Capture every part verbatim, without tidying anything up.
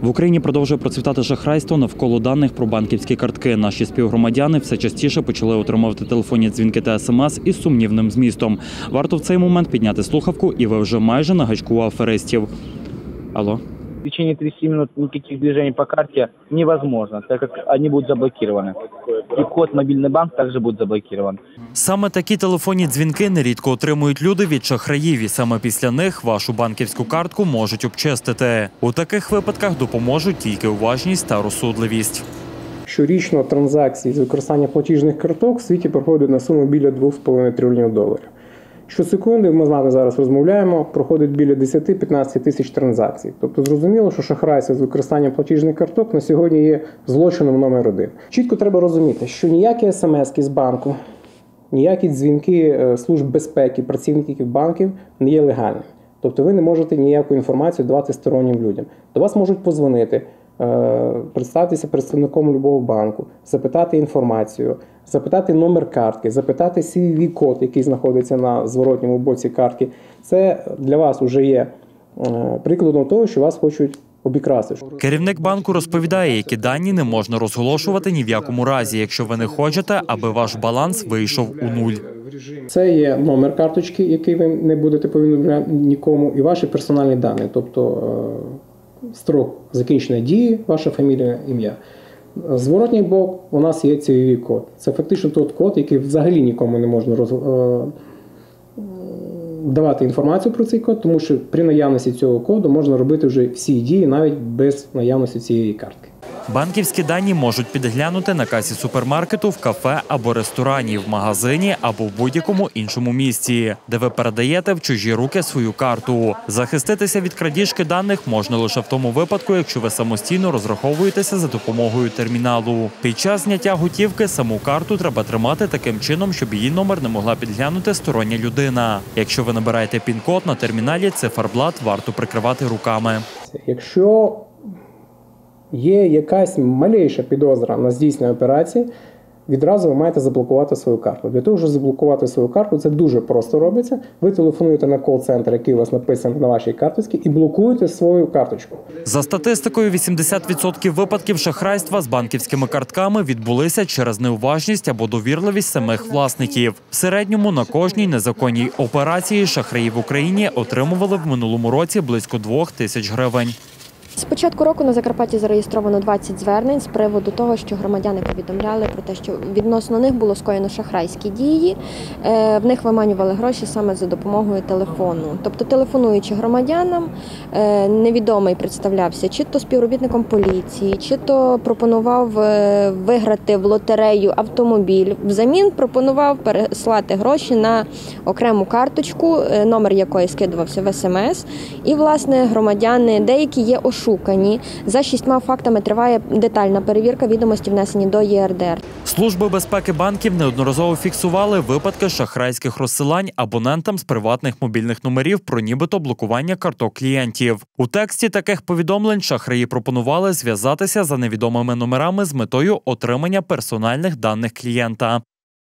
В Україні продовжує процвітати шахрайство навколо даних про банківські картки. Наші співгромадяни все частіше почали отримувати телефонні дзвінки та смс із сумнівним змістом. Варто в цей момент підняти слухавку, і ви вже майже на гачку аферистів. Алло? В течение тридцати минут никаких движений по карте невозможно, так как они будут заблокированы. И вход в мобильный банк также будет заблокирован. Саме такі телефонні дзвінки нерідко отримують люди від шахраїв, і саме після них вашу банківську картку можуть обчистити. У таких випадках допоможуть тільки уважність та розсудливість. Щорічно транзакції з використання платіжних карток в світі проходять на суму біля двох з половиною трильйонів доларів. Щосекунди, ми з вами зараз розмовляємо, проходить біля десять-п'ятнадцять тисяч транзакцій. Тобто зрозуміло, що шахрайство з використанням платіжних карток на сьогодні є злочином номер один. Чітко треба розуміти, що ніякі смс-ки з банку, ніякі дзвінки служб безпеки, працівників банків не є легальними. Тобто ви не можете ніяку інформацію давати стороннім людям. До вас можуть подзвонити, представитися представником любого банку, запитати інформацію, запитати номер картки, запитати сі ві ві-код, який знаходиться на зворотньому боці картки. Це для вас вже є прикладом того, що вас хочуть обікрасти. Керівник банку розповідає, які дані не можна розголошувати ні в якому разі, якщо ви не хочете, аби ваш баланс вийшов у нуль. Це є номер карточки, який ви не будете повідомляти нікому, і ваші персональні дані, тобто строк закінчення дії, ваша фамілія, ім'я. Зворотній бок у нас є сі ві ві-код. Це фактично той код, який взагалі нікому не можна роз... давати інформацію про цей код, тому що при наявності цього коду можна робити вже всі дії, навіть без наявності цієї картки. Банківські дані можуть підглянути на касі супермаркету, в кафе або ресторані, в магазині або в будь-якому іншому місці, де ви передаєте в чужі руки свою карту. Захиститися від крадіжки даних можна лише в тому випадку, якщо ви самостійно розраховуєтеся за допомогою терміналу. Під час зняття готівки саму карту треба тримати таким чином, щоб її номер не могла підглянути стороння людина. Якщо ви набираєте пін-код на терміналі, циферблат варто прикривати руками. Якщо є якась малейша підозра на здійснення операції, відразу ви маєте заблокувати свою карту. Для того, щоб заблокувати свою карту, це дуже просто робиться. Ви телефонуєте на кол-центр, який у вас написаний на вашій карточці, і блокуєте свою карточку. За статистикою, вісімдесят відсотків випадків шахрайства з банківськими картками відбулися через неуважність або довірливість самих власників. В середньому на кожній незаконній операції шахраї в Україні отримували в минулому році близько двох тисяч гривень. З початку року на Закарпатті зареєстровано двадцять звернень з приводу того, що громадяни повідомляли про те, що відносно них було скоєно шахрайські дії. В них виманювали гроші саме за допомогою телефону. Тобто, телефонуючи громадянам, невідомий представлявся чи то співробітником поліції, чи то пропонував виграти в лотерею автомобіль. Взамін пропонував переслати гроші на окрему карточку, номер якої скидувався в ес ем ес. І, власне, громадяни, деякі є ошукані. Шукані. За шістьма фактами триває детальна перевірка, відомості внесені до є ер де ер. Служби безпеки банків неодноразово фіксували випадки шахрайських розсилань абонентам з приватних мобільних номерів про нібито блокування карток клієнтів. У тексті таких повідомлень шахраї пропонували зв'язатися за невідомими номерами з метою отримання персональних даних клієнта.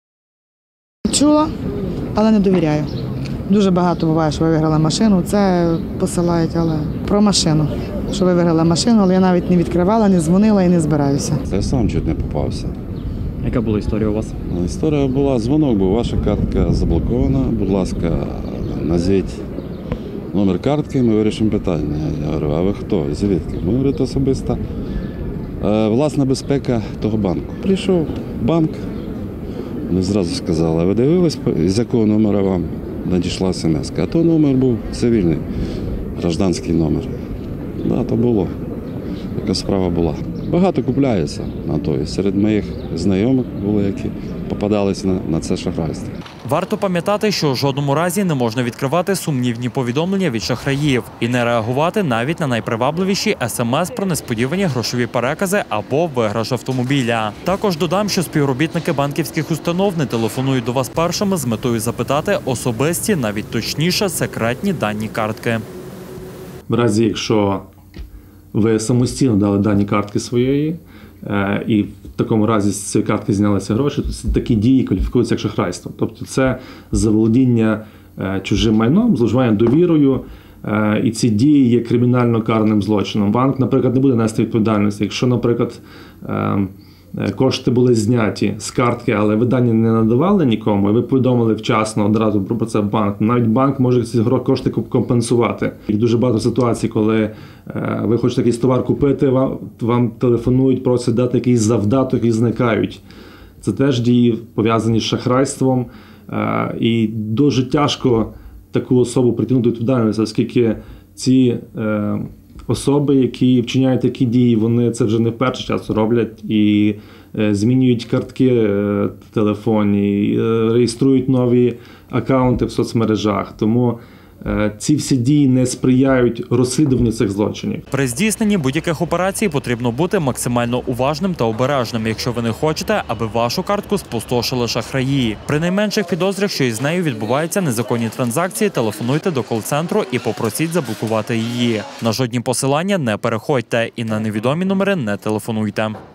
Чула, але не довіряю. Дуже багато буває, що ви виграли машину, це посилають, але про машину. Що ви виграли машину, але я навіть не відкривала, не дзвонила і не збираюся. Я сам чуть не попався. Яка була історія у вас? Історія була, дзвонок був, ваша картка заблокована, будь ласка, назвіть номер картки, ми вирішимо питання. Я говорю, а ви хто? Звідки? Ми говоримо, особиста власна безпека того банку. Прийшов банк, вони зразу сказали, а ви дивились, з якого номера вам надійшла смс? А то номер був цивільний, гражданський номер. Так, то було. Така справа була. Багато купляється на то. Серед моїх знайомих були, які попадалися на, на це шахрайство. Варто пам'ятати, що в жодному разі не можна відкривати сумнівні повідомлення від шахраїв і не реагувати навіть на найпривабливіші ес ем ес про несподівані грошові перекази або виграш автомобіля. Також додам, що співробітники банківських установ не телефонують до вас першими з метою запитати особисті, навіть точніше, секретні дані картки. В разі, якщо ви самостійно дали дані картки своєї, і в такому разі з цієї картки знялися гроші, то такі дії кваліфікуються як шахрайство. Тобто це заволодіння чужим майном, зловживання довірою, і ці дії є кримінально карним злочином. Банк, наприклад, не буде нести відповідальності. Якщо, наприклад, кошти були зняті з картки, але ви дані не надавали нікому, і ви повідомили вчасно одразу про це в банк, навіть банк може ці кошти компенсувати. І дуже багато ситуацій, коли ви хочете якийсь товар купити, вам, вам телефонують, просять дати якийсь завдаток і зникають. Це теж дії пов'язані з шахрайством, і дуже тяжко таку особу притягнути до відповідальності, оскільки ці е, особи, які вчиняють такі дії, вони це вже не в перший час роблять і е, змінюють картки е, в телефоні, і, е, реєструють нові акаунти в соцмережах. Тому е, ці всі дії не сприяють розслідуванню цих злочинів. При здійсненні будь-яких операцій потрібно бути максимально уважним та обережним, якщо ви не хочете, аби вашу картку спустошили шахраї. При найменших підозрах, що із нею відбуваються незаконні транзакції, телефонуйте до кол-центру і попросіть заблокувати її. На жодні посилання не переходьте і на невідомі номери не телефонуйте.